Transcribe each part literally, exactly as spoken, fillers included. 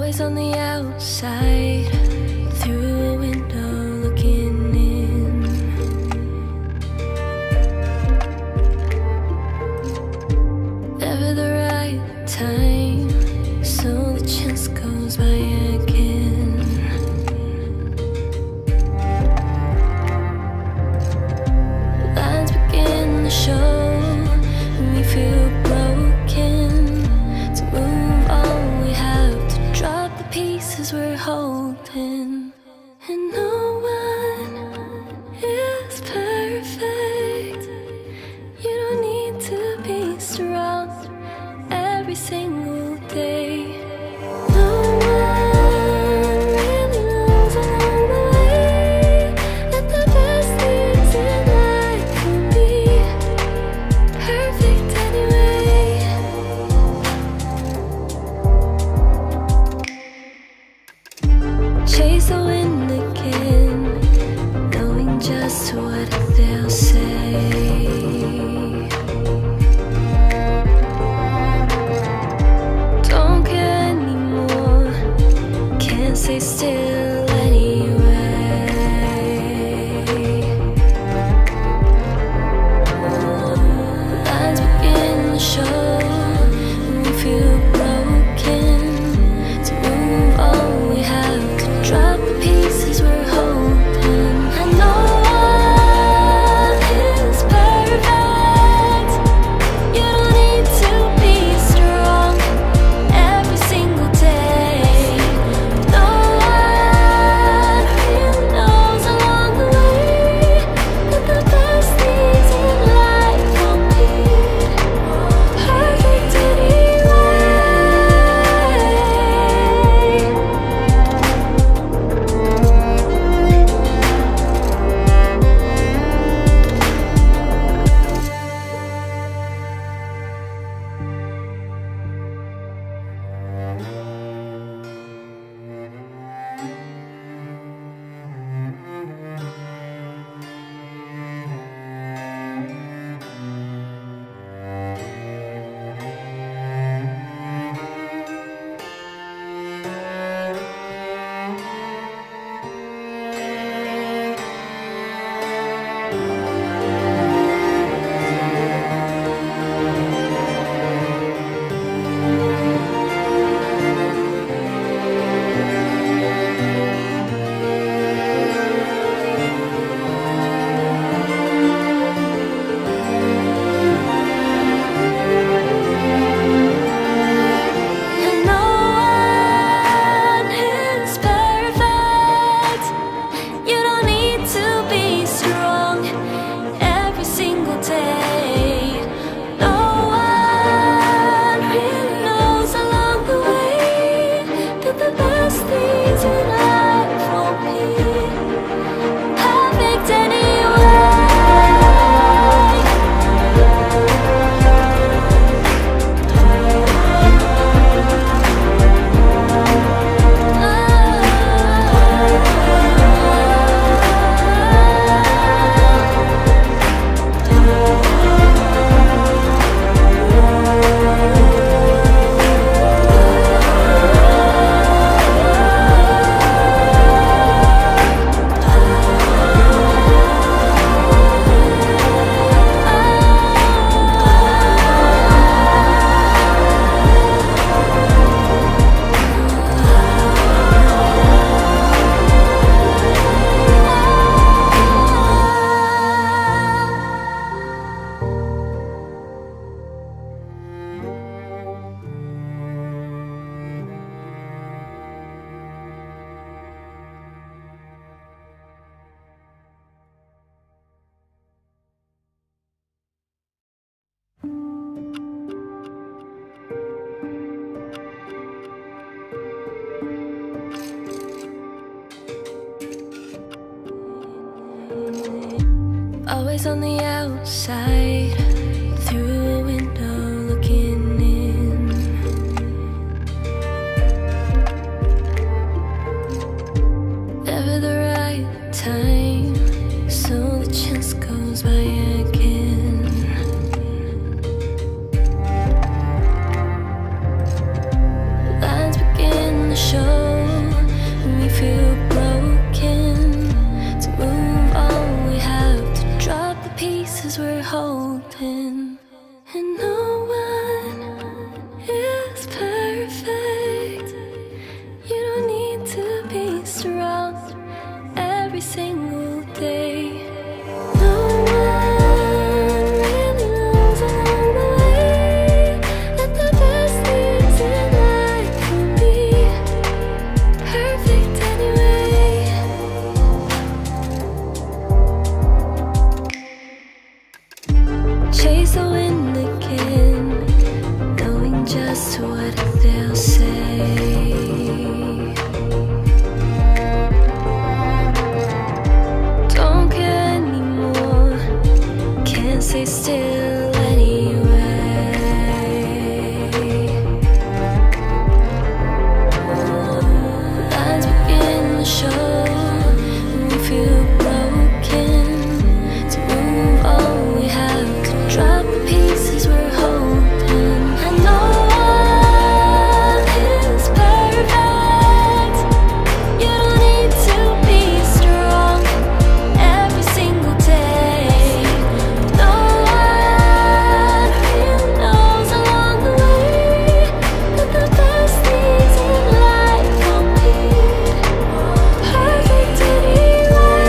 Always on the outside, through a window looking in. Never the right time, so the chance goes by again. Lines begin to show, we feel broken. To move on, we have to drop the pieces we're holding. And no one is perfect. You don't need to be strong every single day. No one really knows along the way that the best things in life can be perfect anyway. Chase the wind again, knowing just what they'll say. Don't care anymore, can't stay still anyway. Lines begin to show, we feel broken. To move on, we have to drop the pieces we're holding. And no one is perfect. You don't need to be strong every single day. No one really knows along the way that the best things in life won't be perfect anyway. And no one is perfect. You don't need to be strong every single day. No one really knows along the way that the best things in life won't be perfect anyway. Always on the outside, through a window looking in. Never the right time, so the chance goes by again. Lines begin to show, feel broken. To move on, we have to drop the pieces we're holding. And no one is perfect. You don't need to be strong every single day. No one really knows along the way that the best things in life will be perfect anyway. Chase the wind again, knowing just what they'll say. Don't care anymore, can't stay still anyway. Lines begin to show, we feel broken. To move on, we have to drop the pieces we're holding. And no one is perfect. You don't need to be strong every single day. No one really knows along the way that the best things in life will be perfect anyway.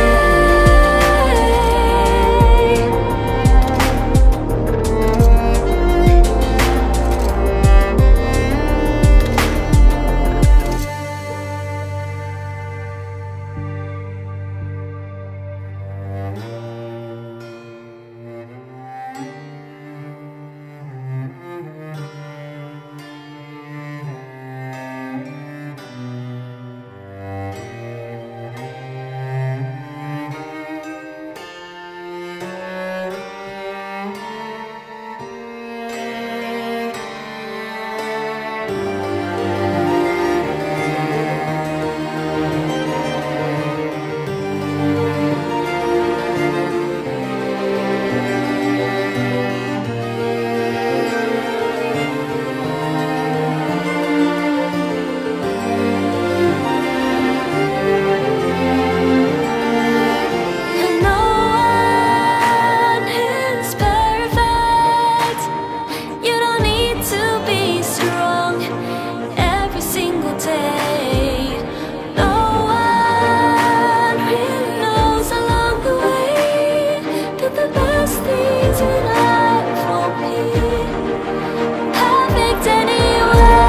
And no one is perfect. You don't need to be strong every single day. No one really knows along the way that the best things in life will be perfect anyway.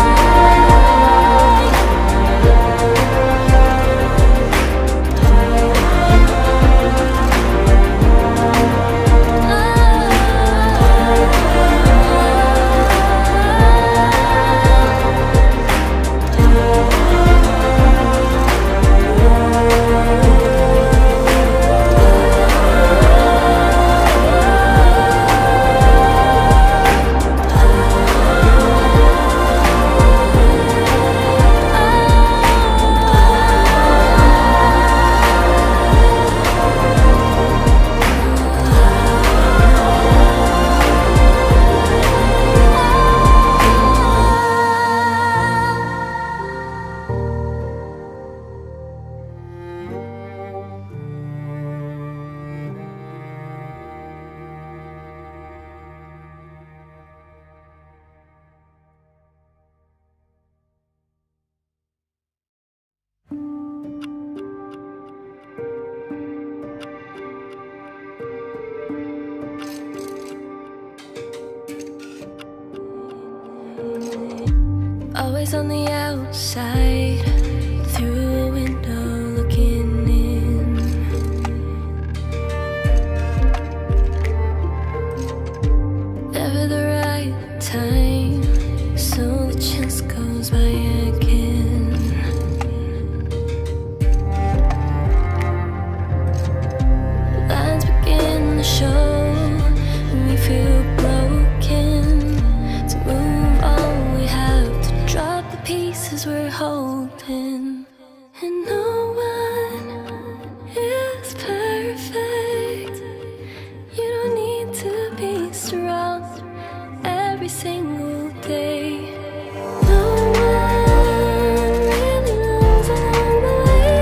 Always on the outside, through a window looking in. Never the right time, so the chance goes by again. Lines begin to show, we feel broken. To move on, we have to drop the pieces we're holding. And no one is perfect. You don't need to be strong every single day. No one really knows along the way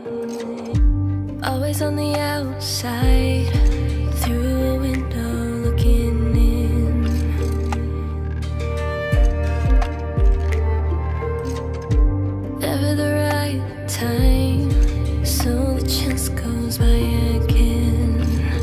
Always on the outside, through a window looking in. Never the right time, so the chance goes by again.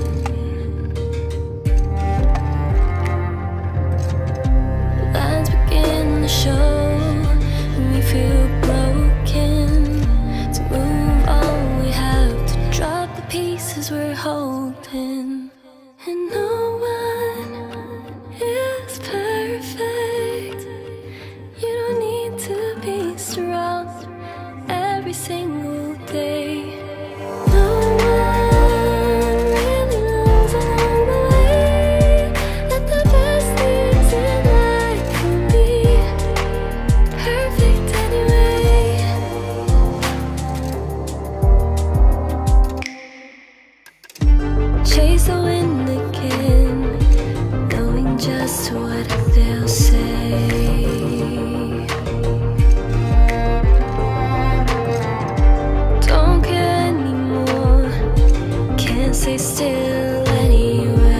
Lines begin to show, and we feel broken. To move on, we have to drop the pieces we're holding. And no one is perfect. You don't need to be strong every single day. No one really knows along the way that the best things in life can be perfect anyway. Chase the wind again, knowing just what they'll say. Don't care anymore, can't stay still anyway.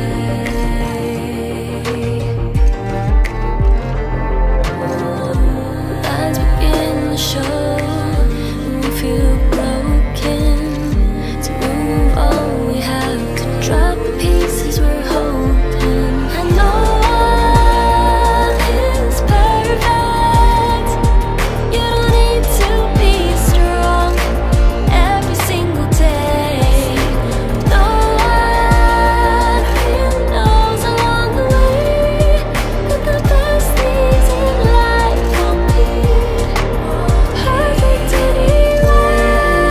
Lines begin to show, and we feel broken. To move on, we have to drop the pieces we're holding. And no one is perfect. You don't need to be strong every single day. No one really knows along the way that the best things in life will be perfect anyway.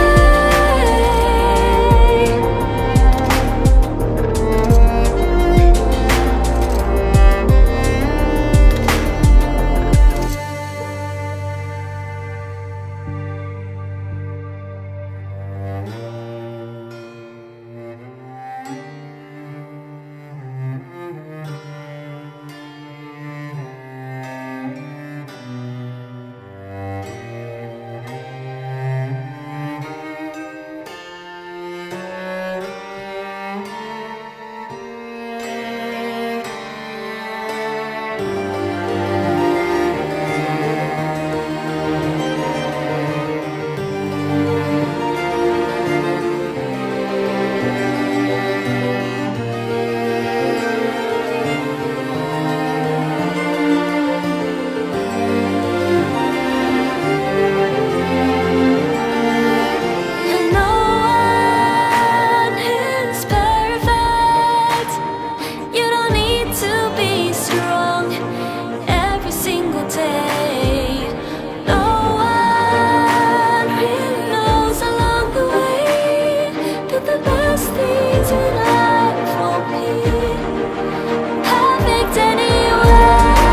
And no one is perfect. You don't need to be strong every single day. No one really knows along the way that the best things in life will be perfect anyway.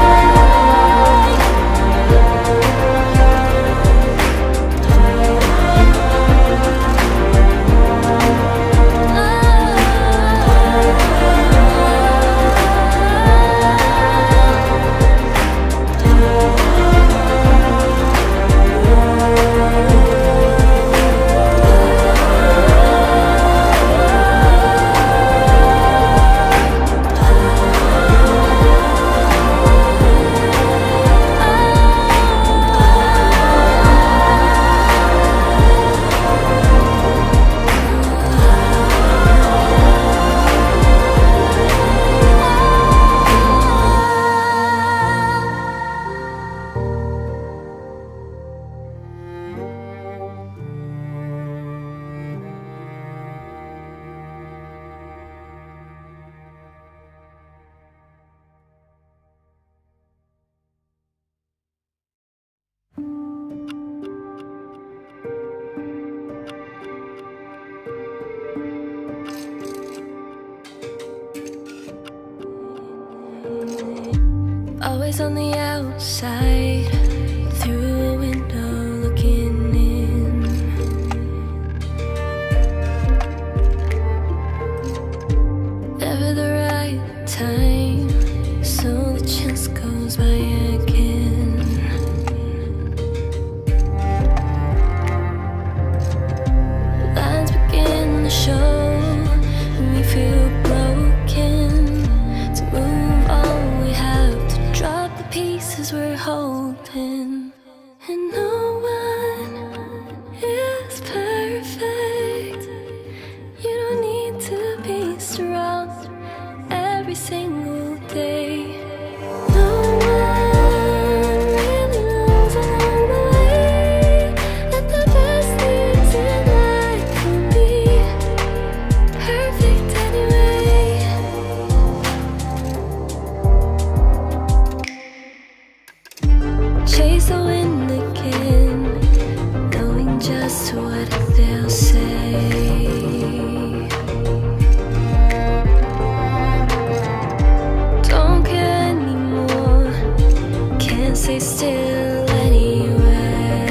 Always on the outside, through a window looking in. Never the right time, so the chance goes by again. feel broken. To move on, we have to drop the pieces we're holding. And no one is perfect. You don't need to be strong every single day. No one really knows along the way that the best things in life can be perfect anyway. Chase the wind again, knowing just what they'll say. Don't care anymore, can't stay still anyway.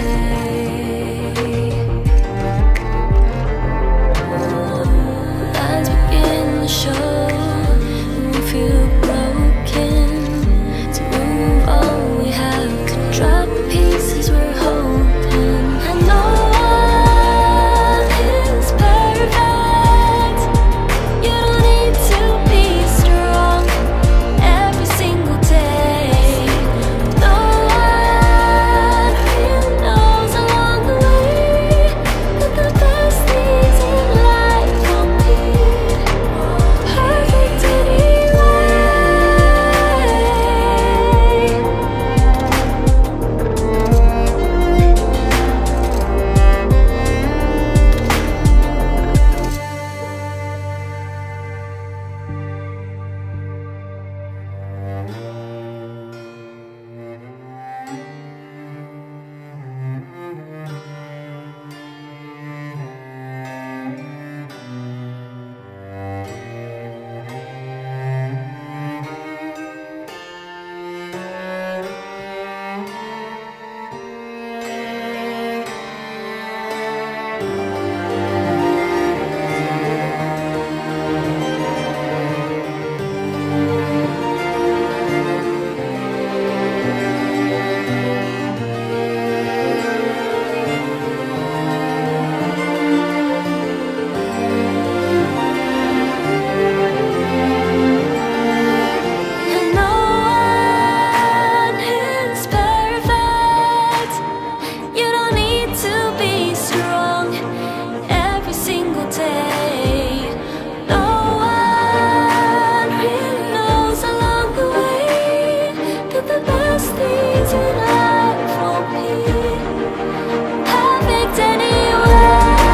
Lines begin to show, we feel broken. To move on, we have to drop the pieces we're holding. And no one is perfect. You don't need to be strong every single day. No one really knows along the way that the best things in life won't be perfect anyway. And no one is perfect. You don't need to be strong every single day. No one really knows along the way that the best things in life won't be perfect anyway.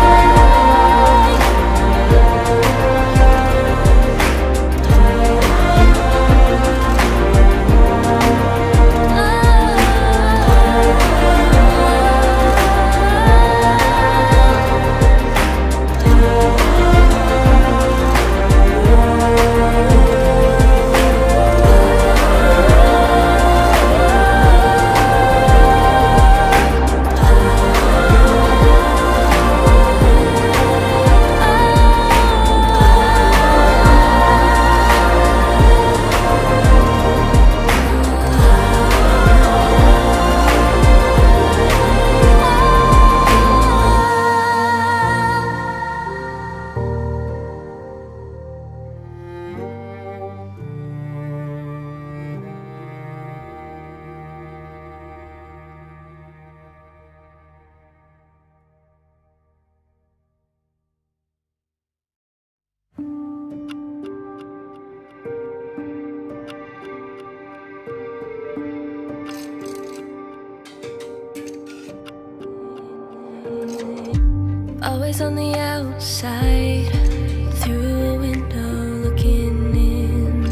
Always on the outside, through a window looking in.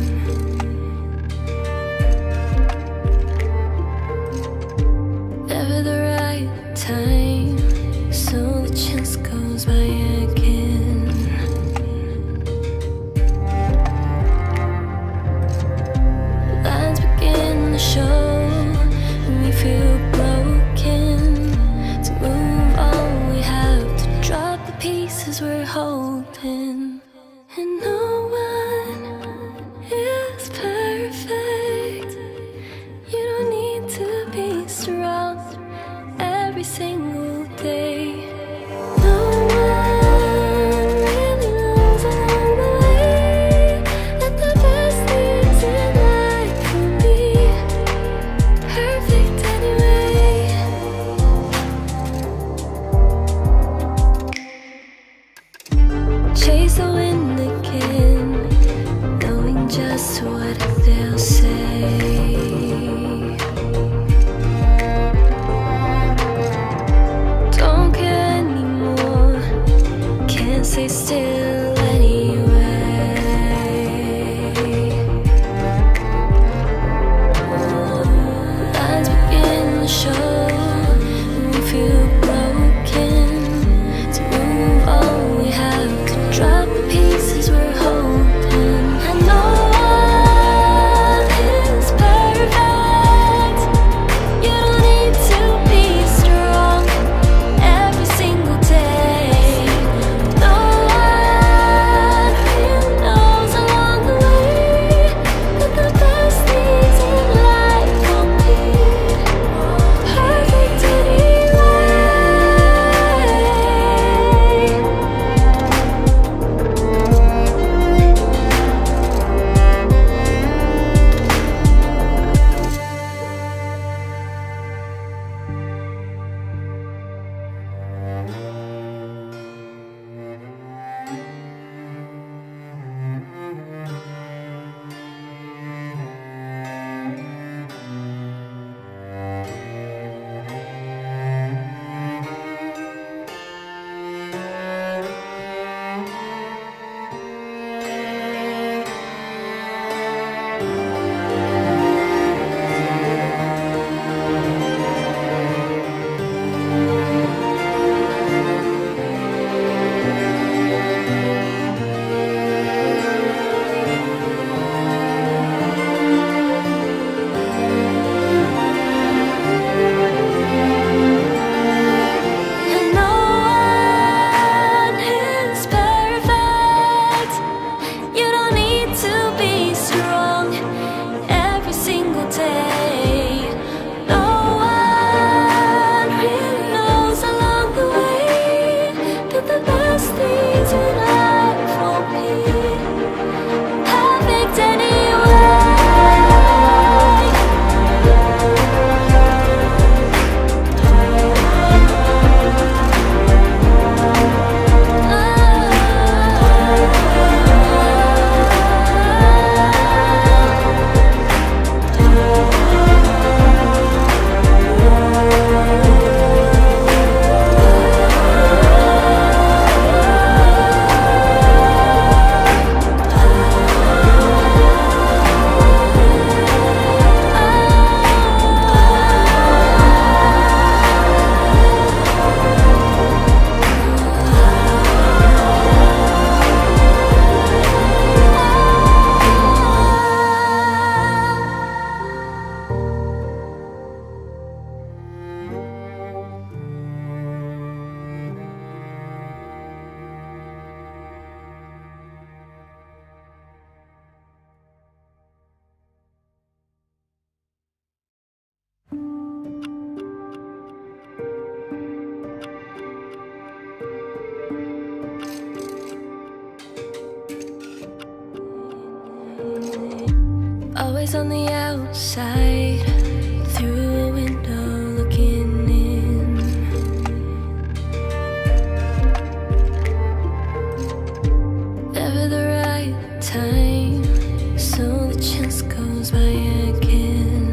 Never the right time, so the chance goes by again. Lines begin to show, we feel broken. To move on, we have to drop the pieces we're holding. And no one is perfect. You don't need to be strong every single day. No one really knows along the way stay still anyway. Lines begin to show, and we feel broken. To move on, we have to drop the pieces we're holding. And no one is perfect. You don't need to be strong every single day. No one really knows along the way that the best things in life won't be perfect anyway. And no one is perfect. You don't need to be strong every single day. No one really knows along the way that the best things in life won't be perfect anyway. Always on the outside, through a window looking in. Never the right time, so the chance goes by again.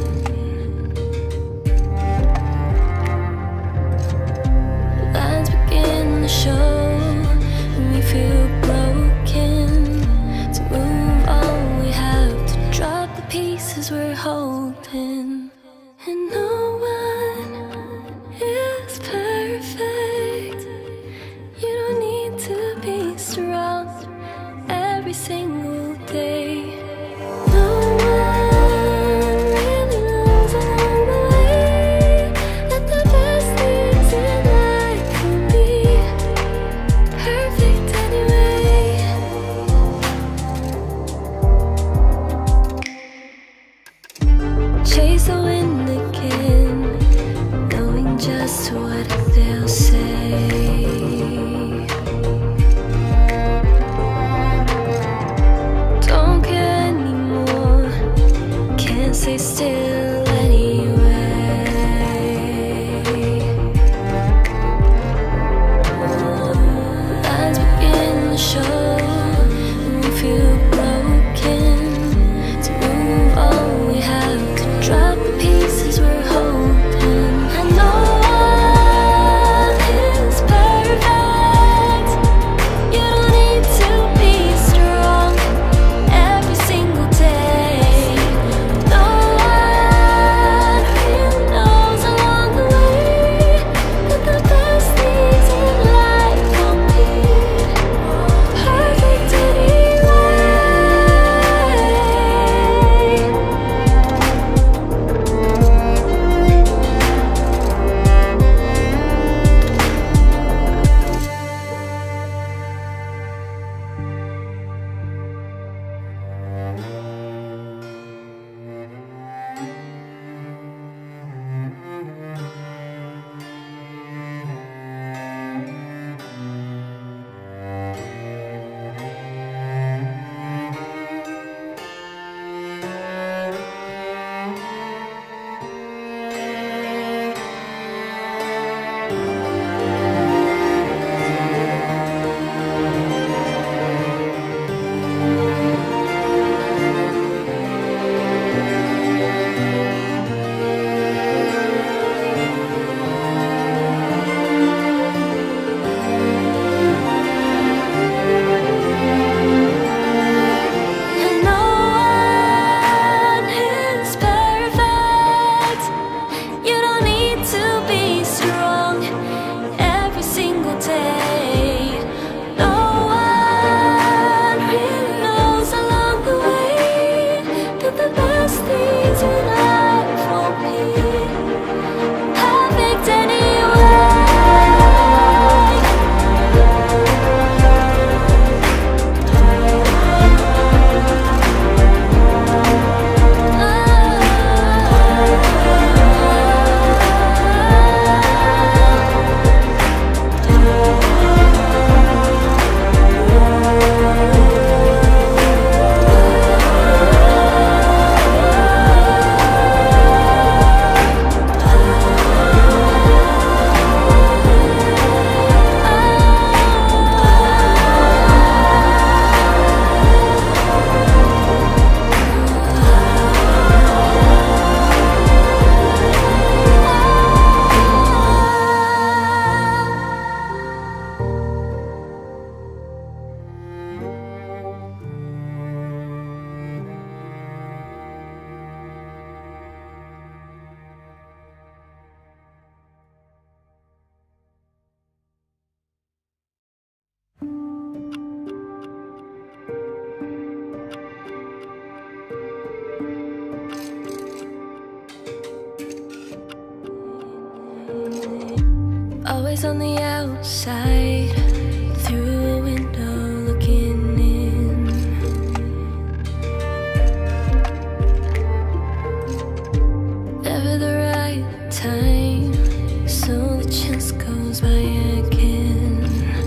Lines begin to show, and we feel broken. To move on, we have to drop the pieces we're holding. And no one is perfect. You don't need to be strong every single day. No one really knows along the way that the best things in life can be perfect anyway. Chase Always on the outside, through a window looking in. Never the right time, so the chance goes by again.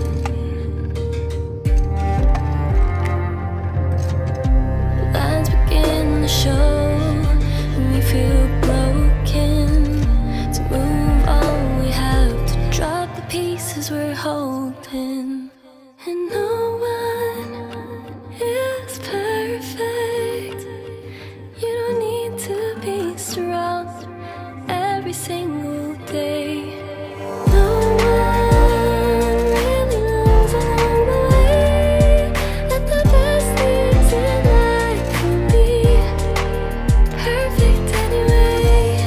Lines begin to show, we feel broken. To move on, we have to drop the pieces we're holding. And no one is perfect. You don't need to be strong every single day. No one really knows along the way that the best things in life will be perfect anyway.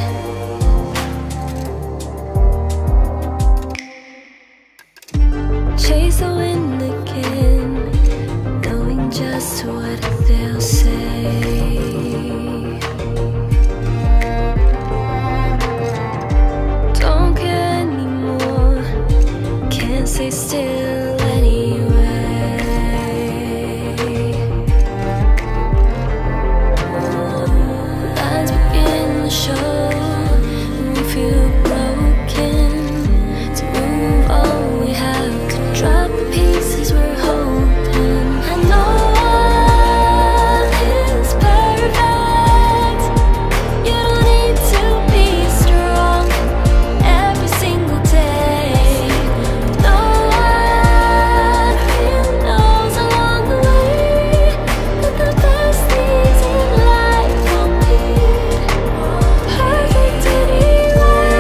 Chase the wind again, knowing just what they'll say. Don't care anymore, can't stay still anyway. Lines begin to show, we feel broken. To move on, we have to drop the pieces we're holding. And no one is perfect. You don't need to be strong every single day. No one really knows along the way that the best things in life will be perfect anyway.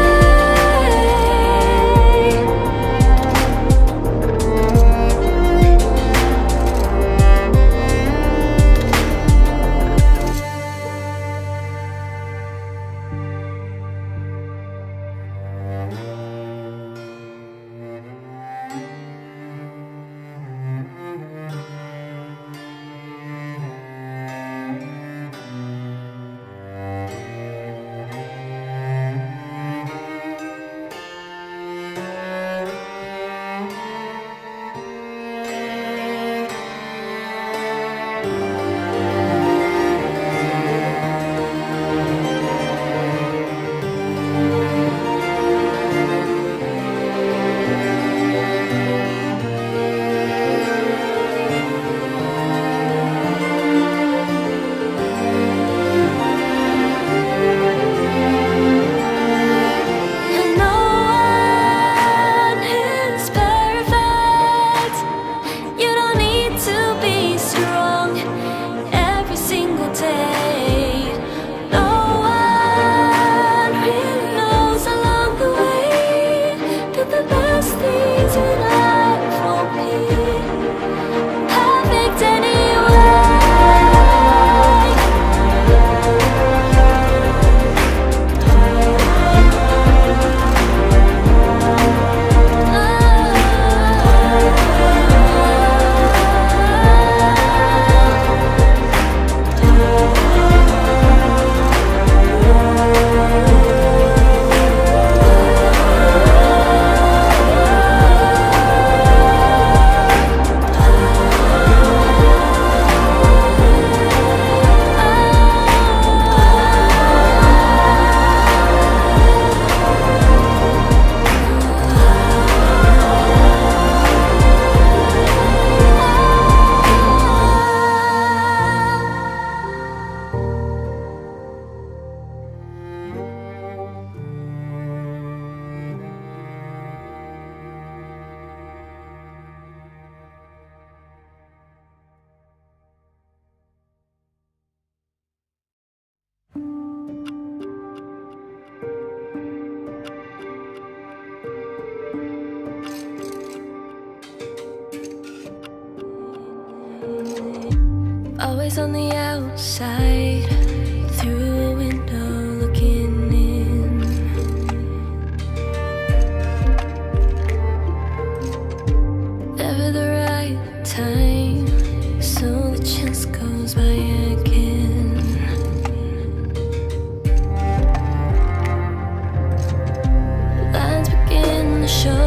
And no one is perfect. You don't need to be strong every single day. No one really knows along the way that the best things in life won't be perfect anyway. Always on the outside, through a window looking in. Never the right time, so the chance goes by again. Lines begin to show,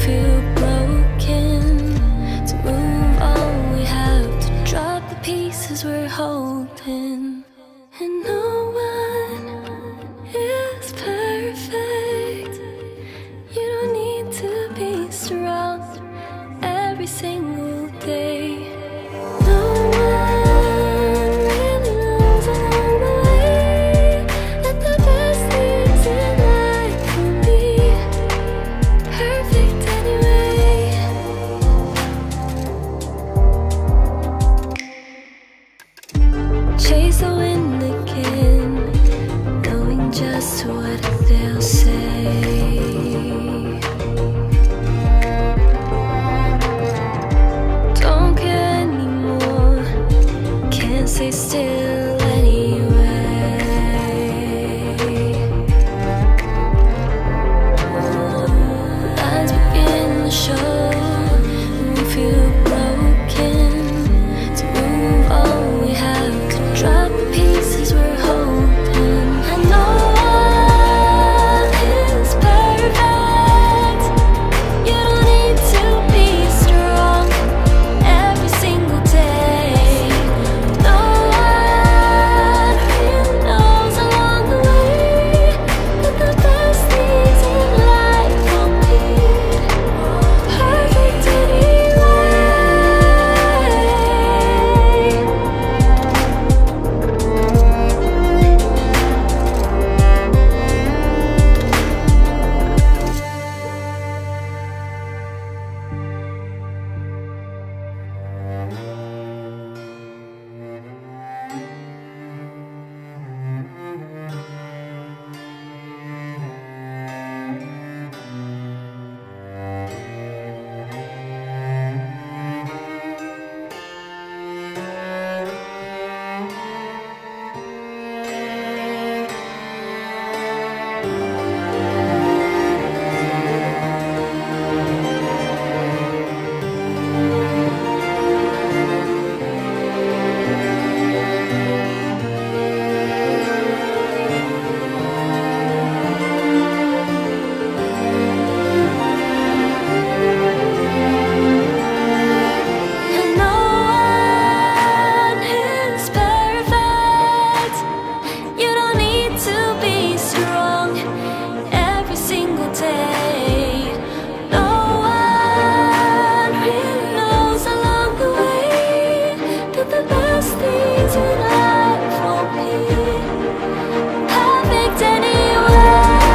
feel broken. To move on, we have to drop the pieces we're holding. And no one is perfect. You don't need to be strong every single day. No one really knows along the way that the best things in life will be perfect anyway. Chase the wind again, knowing just what they'll say. Don't care anymore, can't stay still anyway. Lines begin to show, we feel broken. To move on, we have to drop the pieces we're holding. And no one is perfect. You don't need to be strong every single day. No one really knows along the way that the best things in life will be perfect anyway. And no one is perfect. You don't need to be strong every single day. No one really knows along the way that the best things in life won't be perfect anyway.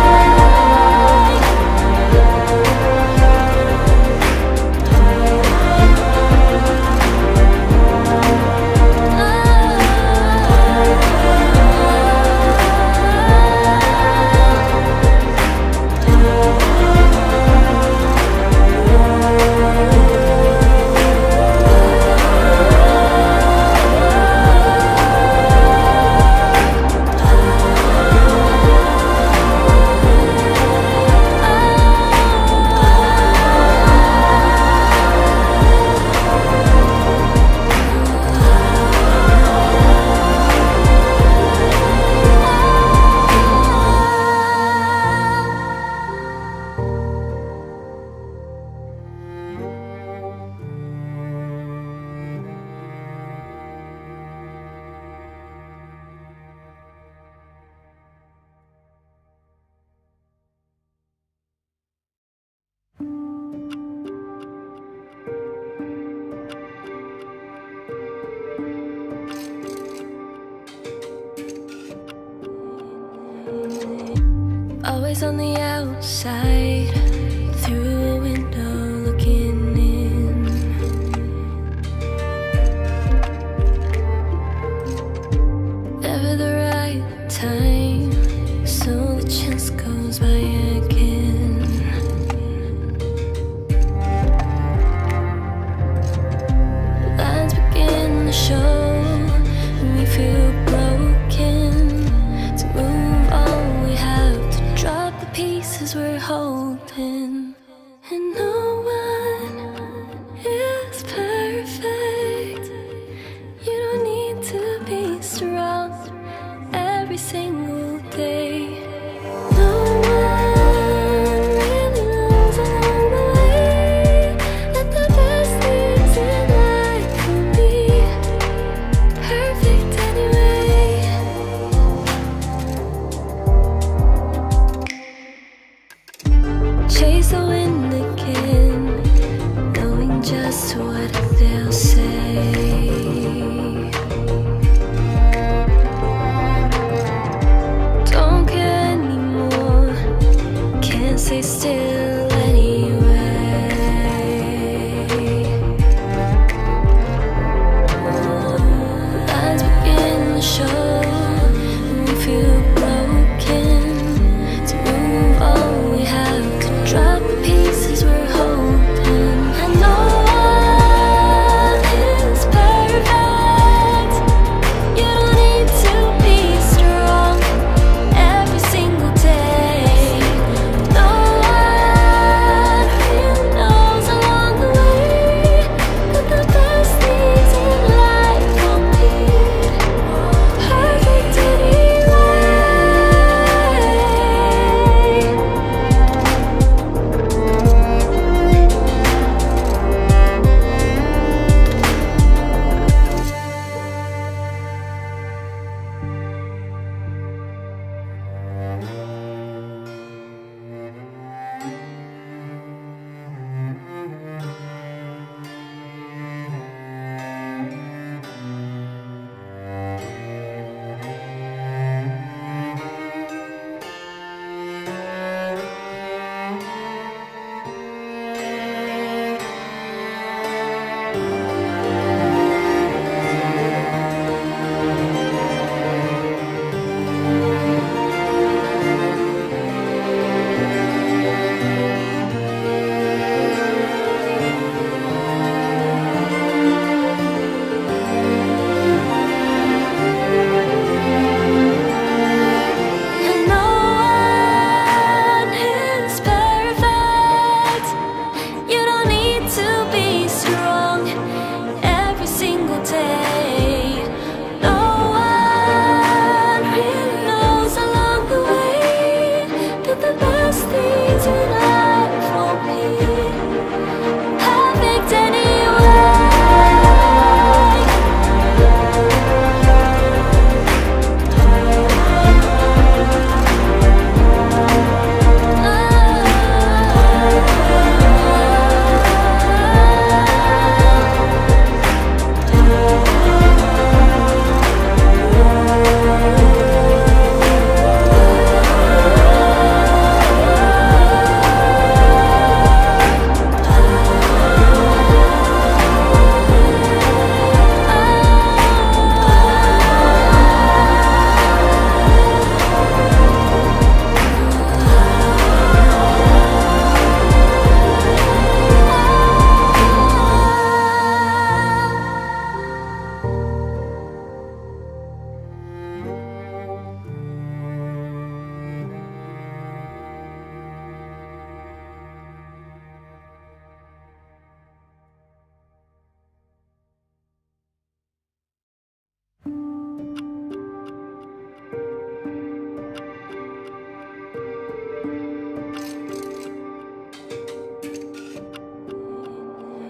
Always on the outside, through a window looking in. Never the right time, so the chance goes by again. Lines begin to show, we feel broken. To move on, we have to drop the pieces we're holding. And no one is perfect. You don't need to be strong every single day. No one really knows along the way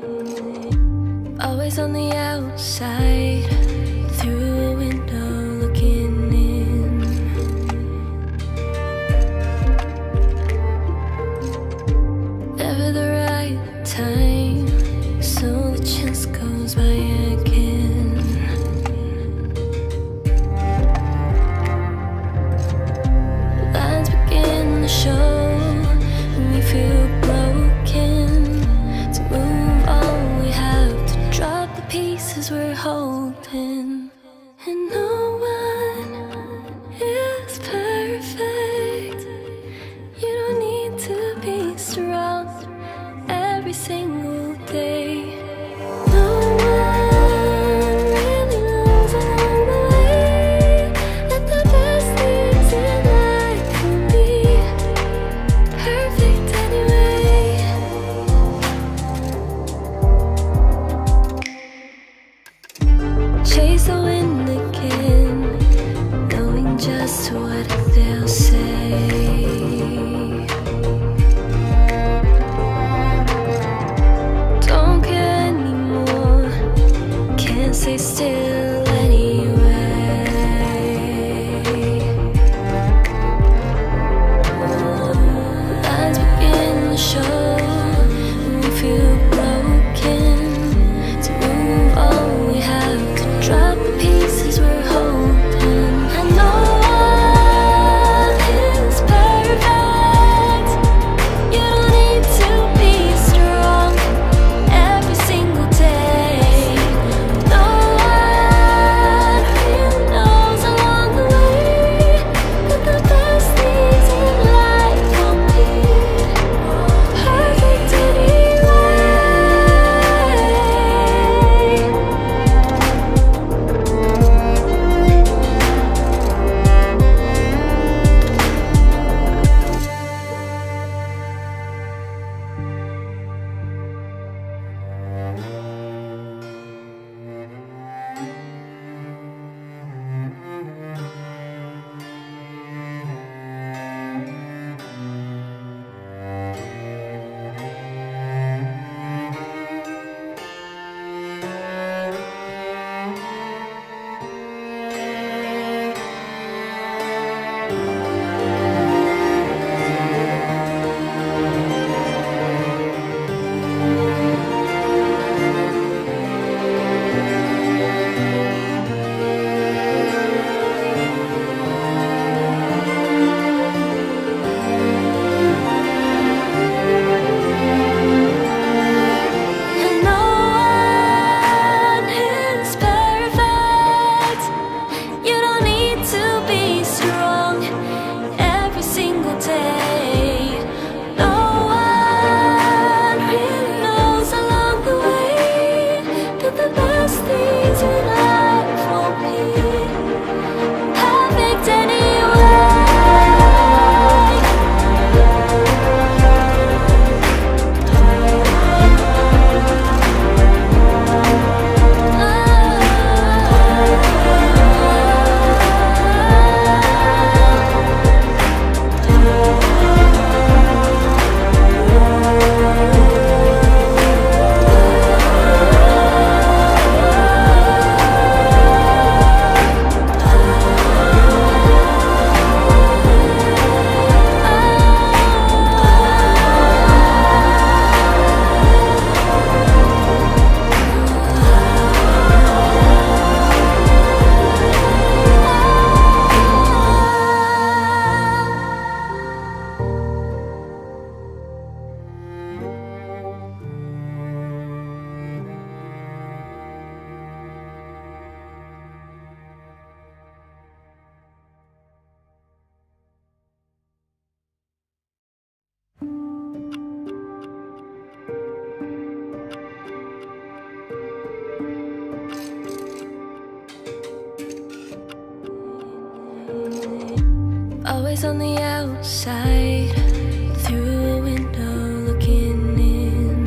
Always on the outside, through a window looking in. Never the right time, so the chance goes by again. Lines begin to show, and we feel broken. To move on, we have to drop the pieces we're holding. And no one is perfect. You don't need to be strong every single day. No one really knows along the way that the best things in life can be perfect anyway. Chase the wind again, knowing just what they'll say. Don't care anymore, can't stay still anyway. Lines begin to show, and we feel broken. To move on, we have to drop the pieces we're holding. And no one is perfect. You don't need to be strong every single day. No one really knows along the way that the best things in life won't be perfect anyway. And no one is perfect. You don't need to be strong every single day. No one really knows along the way that the best things in life won't be perfect anyway. Always on the outside, through a window looking in.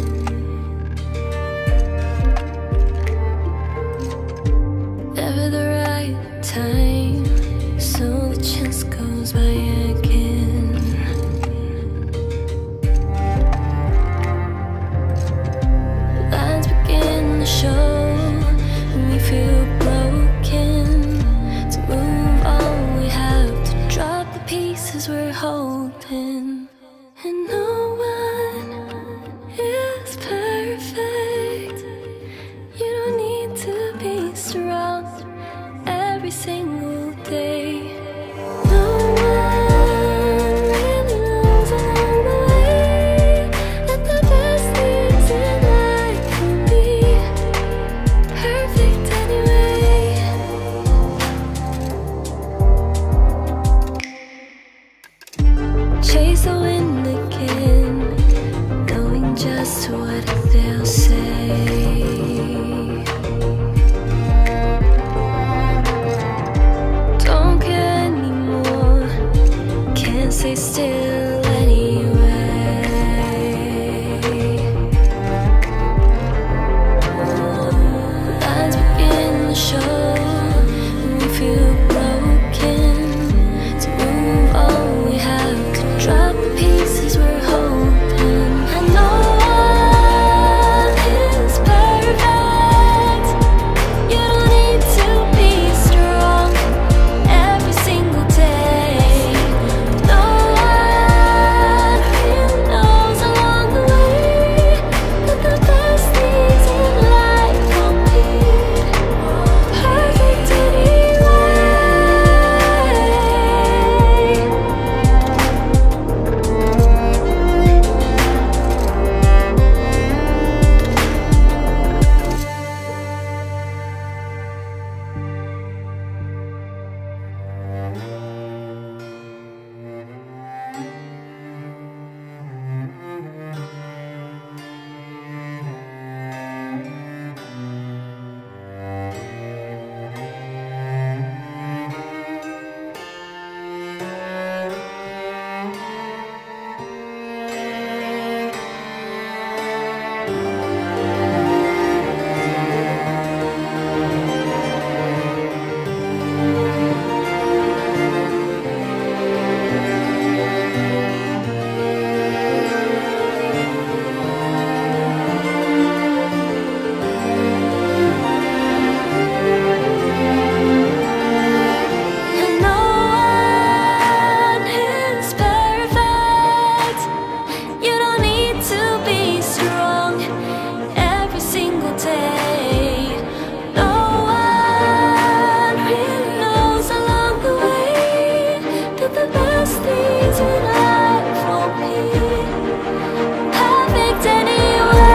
Never the right time, so the chance goes by again. they'll say. Don't care anymore, can't stay still anyway. Lines begin to show, we feel broken. To move on, we have to drop the pieces we're holding. And no one is perfect. You don't need to be strong every single day. No one really knows along the way that the best things in life won't be perfect anyway. And no one is perfect. You don't need to be strong every single day. No one really knows along the way that the best things in life won't be perfect anyway.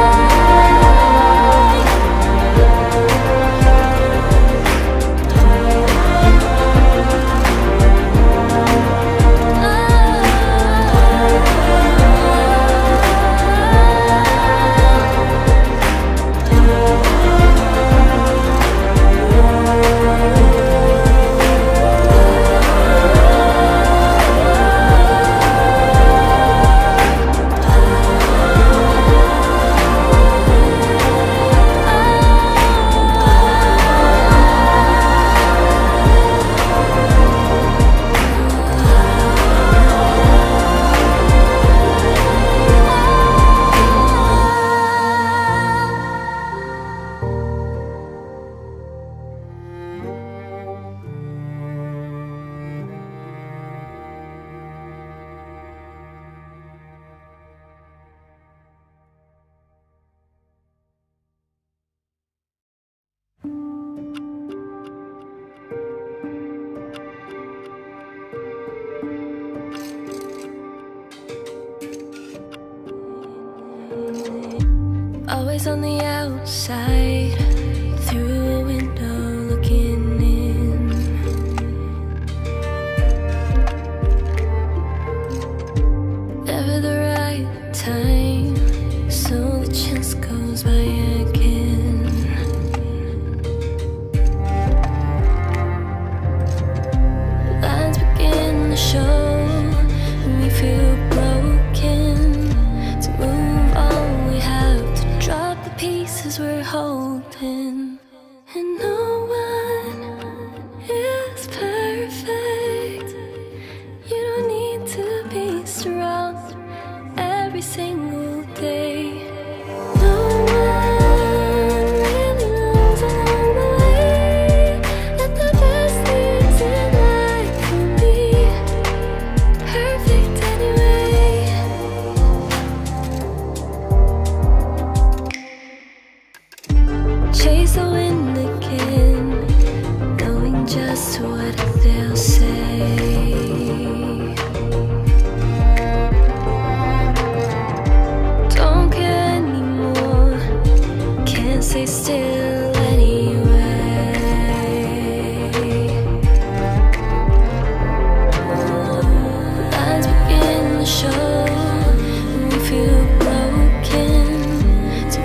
Always on the outside, through a window looking in. Never the right time, so the chance goes by again. Lines begin to show, we feel broken. To move on, we have to drop the pieces we're holding. And no one is perfect. You don't need to be strong every single day. No one really knows along the way that the best things in life will be perfect anyway. Chase the wind again, knowing just what they'll say. Don't care anymore, can't stay still anyway. Lines begin to show, we feel broken. To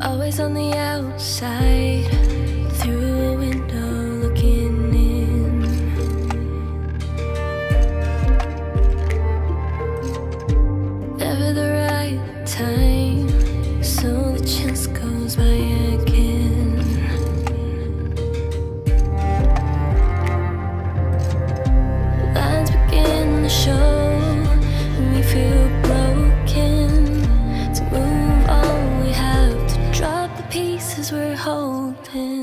Always on the outside, through a window looking in. Never the right time, so the chance goes by again. Lines begin to show, and we feel broken. To move on, we have to drop the pieces we're holding.